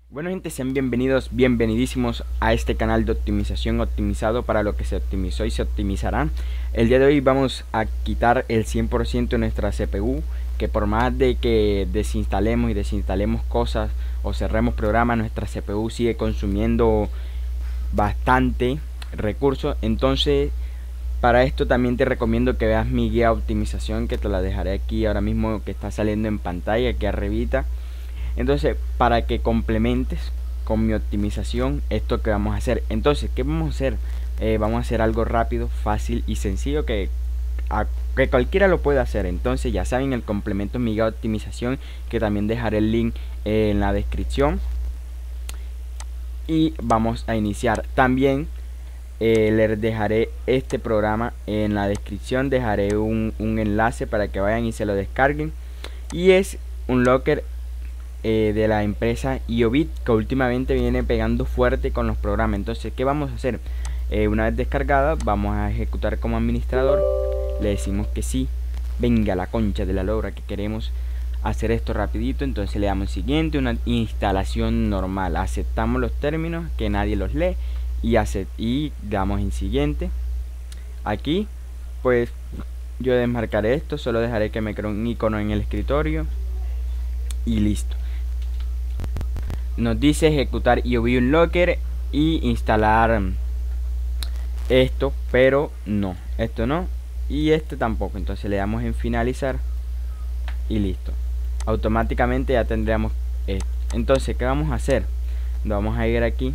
Bueno gente, sean bienvenidos, bienvenidísimos a este canal de optimización optimizado para lo que se optimizó y se optimizará. El día de hoy vamos a quitar el 100% de nuestra CPU, que por más de que desinstalemos y desinstalemos cosas o cerremos programas, nuestra CPU sigue consumiendo bastante recursos. Entonces para esto también te recomiendo que veas mi guía de optimización, que te la dejaré aquí ahora mismo, que está saliendo en pantalla aquí arribita. Entonces, para que complementes con mi optimización esto que vamos a hacer. Entonces, ¿qué vamos a hacer? Vamos a hacer algo rápido, fácil y sencillo que cualquiera lo puede hacer. Entonces, ya saben, el complemento mi guía de optimización, que también dejaré el link en la descripción. Y vamos a iniciar. También les dejaré este programa en la descripción. Dejaré un enlace para que vayan y se lo descarguen. Y es un locker de la empresa IOBIT, que últimamente viene pegando fuerte con los programas. Entonces, ¿qué vamos a hacer? Una vez descargada, vamos a ejecutar como administrador. Le decimos que sí. Venga la concha de la lora, que queremos hacer esto rapidito. Entonces le damos siguiente, una instalación normal. Aceptamos los términos, que nadie los lee, y damos en siguiente. Aquí pues yo desmarcaré esto, solo dejaré que me cree un icono en el escritorio y listo. Nos dice ejecutar IOBIT Unlocker y instalar esto, pero no, esto no y este tampoco. Entonces le damos en finalizar y listo. Automáticamente ya tendríamos esto. Entonces, ¿qué vamos a hacer? Vamos a ir aquí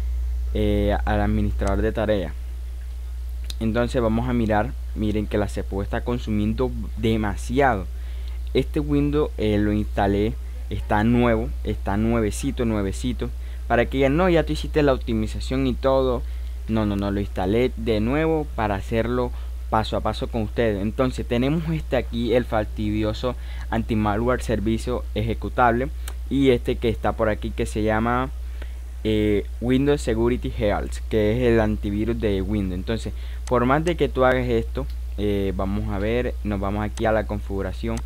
al administrador de tareas. Entonces vamos a mirar, miren que la CPU está consumiendo demasiado. Este Windows lo instalé, está nuevo, está nuevecito, para que ya no, ya tú hiciste la optimización y todo. No, lo instalé de nuevo para hacerlo paso a paso con ustedes. Entonces tenemos aquí, el fastidioso anti-malware servicio ejecutable, y este que está por aquí, que se llama Windows Security Health, que es el antivirus de Windows. Entonces, por más de que tú hagas esto, vamos a ver, nos vamos aquí a la configuración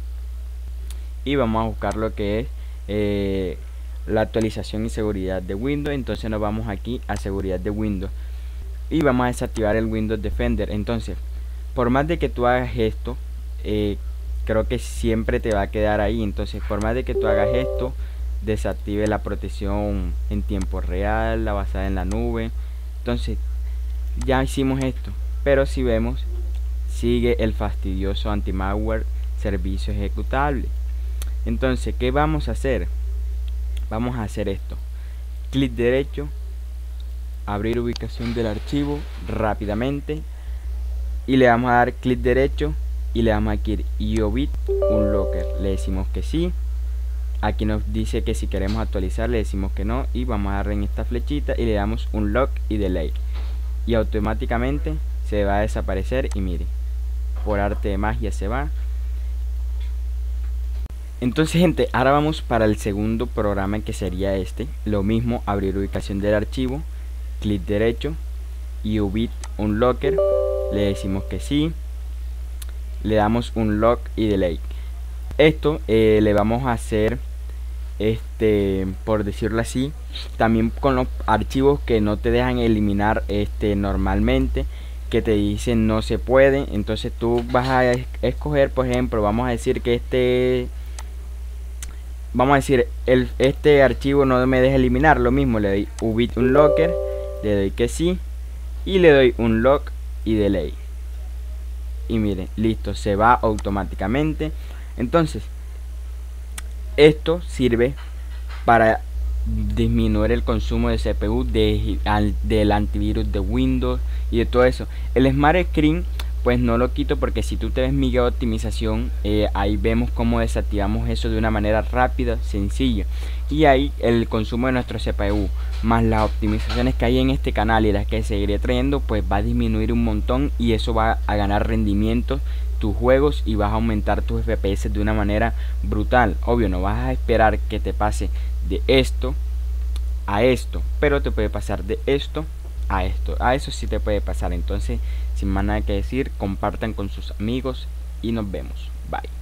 y vamos a buscar lo que es la actualización y seguridad de Windows. Entonces nos vamos aquí a seguridad de Windows y vamos a desactivar el Windows Defender. Entonces, por más de que tú hagas esto, creo que siempre te va a quedar ahí. Entonces, por más de que tú hagas esto, desactive la protección en tiempo real, la basada en la nube. Entonces, ya hicimos esto, pero si vemos, sigue el fastidioso anti-malware servicio ejecutable. Entonces, ¿qué vamos a hacer? Vamos a hacer esto: clic derecho, abrir ubicación del archivo rápidamente, y le vamos a dar clic derecho y le damos aquí IOBIT Unlocker. Le decimos que sí. Aquí nos dice que si queremos actualizar, le decimos que no, y vamos a dar en esta flechita y le damos Unlock y Delay, y automáticamente se va a desaparecer. Y mire, por arte de magia se va. Entonces, gente, ahora vamos para el segundo programa, que sería este. Lo mismo, abrir ubicación del archivo, clic derecho, IOBIT Unlocker, le decimos que sí, le damos Unlock y Delay. Esto le vamos a hacer, por decirlo así, también con los archivos que no te dejan eliminar normalmente, que te dicen no se puede. Entonces tú vas a escoger, por ejemplo, vamos a decir que este archivo no me deja eliminar. Lo mismo, le doy UBIT Unlocker, le doy que sí y le doy Unlock y Delay, y miren, listo, se va automáticamente. Entonces, esto sirve para disminuir el consumo de CPU del antivirus de Windows y de todo eso. El Smart Screen pues no lo quito, porque si tú te ves mi guía de optimización, ahí vemos cómo desactivamos eso de una manera rápida, sencilla. Y ahí el consumo de nuestro CPU más las optimizaciones que hay en este canal y las que seguiré trayendo, pues va a disminuir un montón, y eso va a ganar rendimiento tus juegos y vas a aumentar tus FPS de una manera brutal. Obvio, no vas a esperar que te pase de esto a esto, pero te puede pasar de esto a esto. A eso sí te puede pasar. Entonces, sin más nada que decir, compartan con sus amigos y nos vemos. Bye.